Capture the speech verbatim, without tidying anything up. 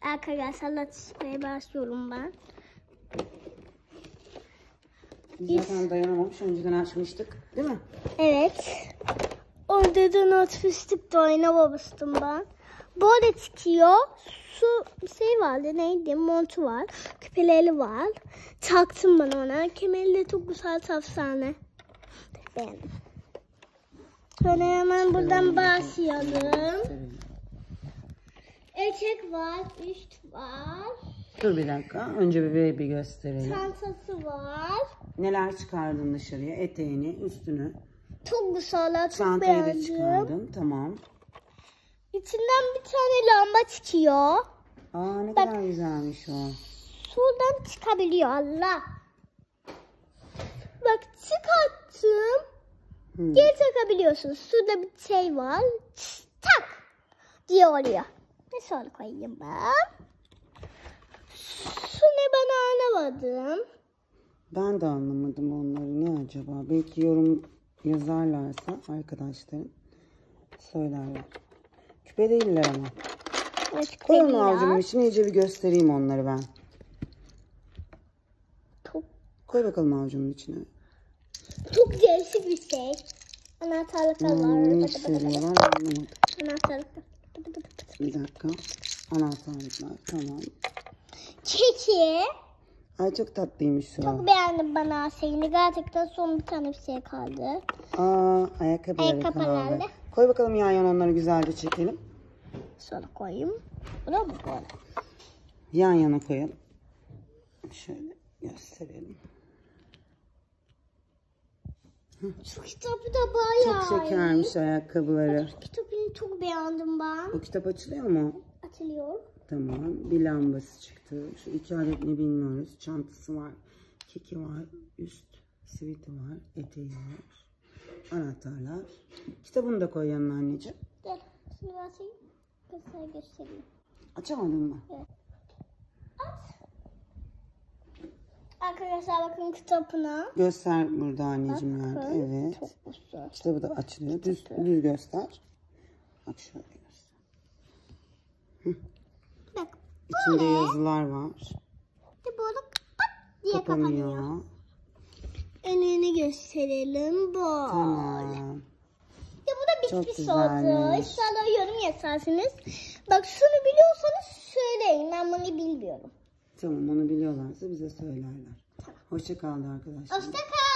Arkadaşlarla çizmeye başlıyorum ben. Biz zaten dayanamamış. Önceden açmıştık. Değil mi? Evet. Önceden açmıştık da oynamamıştım ben. Böyle çıkıyor. Su bir şey vardı. Neydi? Montu var. Küpeleri var. Taktım ben ona. Kemeri de çok güzel tafsane. Beğendim. Sonra hemen buradan başlayalım. Etek var. Üst var. Dur bir dakika. Önce bebeği bir gösterelim. Çantası var. Neler çıkardın dışarıya? Eteğini, üstünü. Çok güzel. Çok Çantayı da beğendim. çıkardım. Tamam. İçinden bir tane lamba çıkıyor. Aa ne Bak. kadar güzelmiş o. Şuradan çıkabiliyor Allah. Bak çıkarttım. Hmm. Geri takabiliyorsun. Şurada bir şey var. Çıt, tak diye oluyor. Ne sonra koyayım ben? Şu ne ben anlamadım. Ben de anlamadım onları. Ne acaba? Belki yorum yazarlarsa arkadaşlarım söylerler. Küpe değiller ama. Evet, Koyalım avucumun içine, iyice bir göstereyim onları ben. Çok, Koy bakalım avucumun içine. çok değişik bir şey. Anahtarlıklar var. Hmm, ne söylüyorlar anlamadım. Anahtarlıklar. Bir dakika. Anahtarlıklar. Tamam. Keki. Ay çok tatlıymış o. Çok beğendim bana şeyini. Gerçekten son bir tane bir şey kaldı. Aa, ayakkabıları Ayakkabı kaldı. herhalde. Koy bakalım yan yana, onları güzelce çekelim. Sonra koyayım. Buna mı koyalım? Yan yana koyalım. Şöyle gösterelim. Şu kitabı da bayağı Çok şekermiş ayakkabıları. Şu kitabını çok beğendim ben. Bu kitap açılıyor mu? Açılıyor. Tamam. Bir lambası çıktı. Şu iki adet ne bilmiyoruz. Çantası var. Keki var. Üst siviti var. Eteği var. Anahtarlar. Kitabını da koy yanına anneciğim. Gel. Şimdi ben seni kasaya göstereyim. Açamadın mı? Evet. Aç. Arkadaşlar bakın kitabına. Göster burada anneciğim Bakın. nerede. Evet. Çok güzel. Kitabı da açılıyor. Düz, düz göster. Bak şöyle göster. Hı. Bak. İçinde yazılar var. İşte böyle pat diye kapanıyor. Kapanıyor. Önünü gösterelim. Böyle. Tamam. Ya bu da Çok bitmiş güzelmiş. oldu. İnşallah yorum yazarsınız. Bak şunu biliyorsanız söyleyin. Ben bunu bilmiyorum. Tamam, onu biliyorlarsa bize söylerler. Hoşça kalın arkadaşlar. Hoşça kal.